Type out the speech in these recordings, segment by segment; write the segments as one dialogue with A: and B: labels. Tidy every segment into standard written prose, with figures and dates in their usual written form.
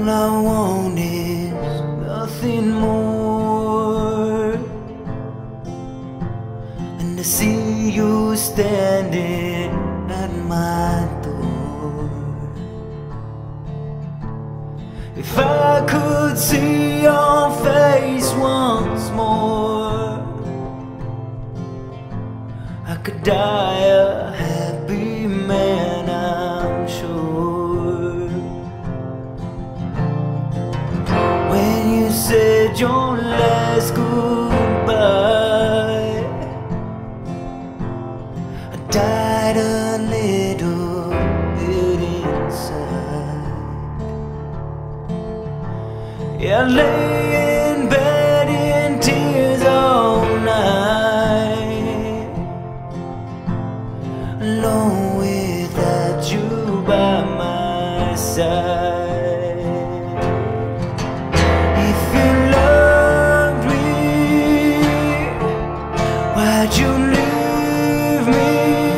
A: I want is nothing more than to see you standing at my door. If I could see your face once more, I could die a happy man, I'm sure. When you said your last goodbye, I died a little bit inside. Yeah, I lay in bed in tears all night, alone without you by my side. If you loved me, why'd you leave me?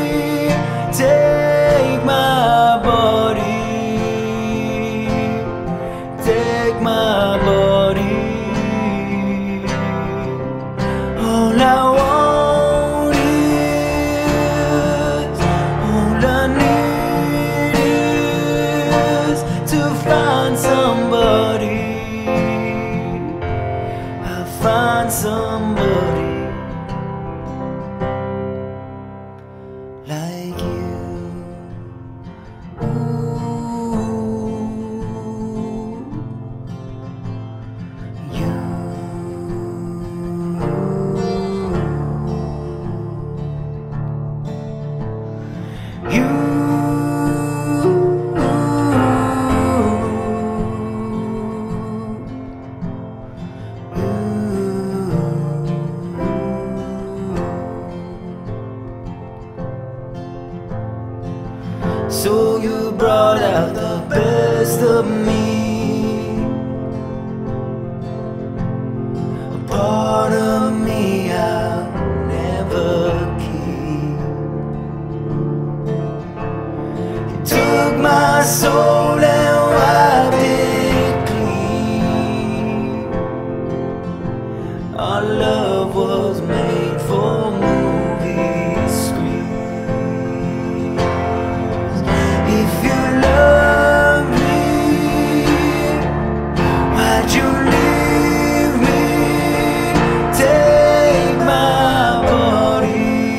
A: Take my body, take my body. All I want is, all I need is to find somebody. I'll find somebody like you. So you brought out the best of me, a part of me I'll never keep. You took my soul and wiped it clean. Our love was made for movie screens. If you love me, why'd you leave me? Take my body,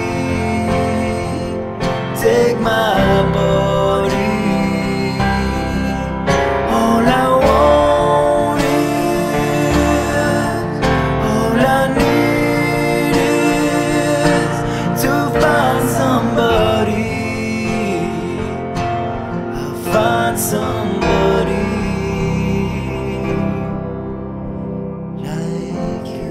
A: take my body. All I want is, all I need is to find somebody. Find somebody like you.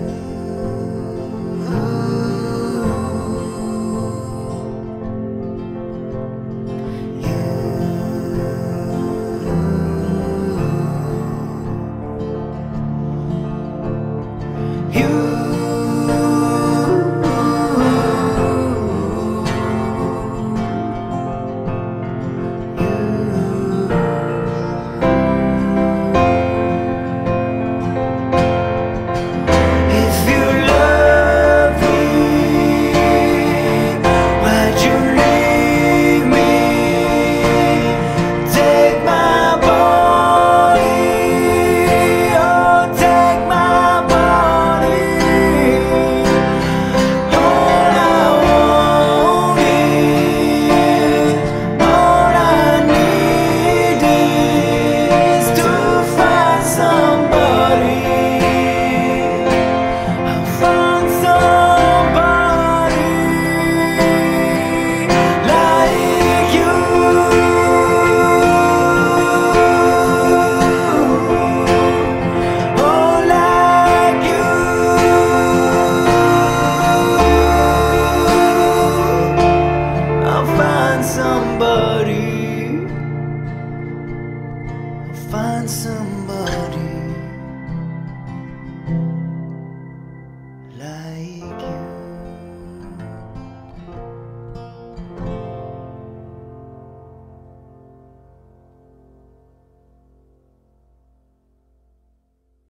A: Somebody, find somebody.